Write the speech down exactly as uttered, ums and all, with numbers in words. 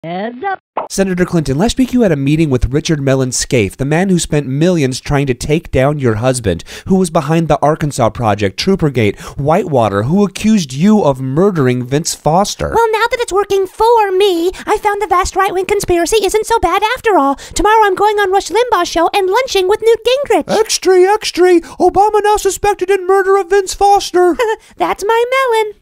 Heads up. Senator Clinton, last week you had a meeting with Richard Mellon Scaife, the man who spent millions trying to take down your husband, who was behind the Arkansas Project, Troopergate, Whitewater, who accused you of murdering Vince Foster. Well, now that it's working for me, I found the vast right-wing conspiracy isn't so bad after all. Tomorrow I'm going on Rush Limbaugh's show and lunching with Newt Gingrich. Extra, extra! Obama now suspected in murder of Vince Foster. That's my melon.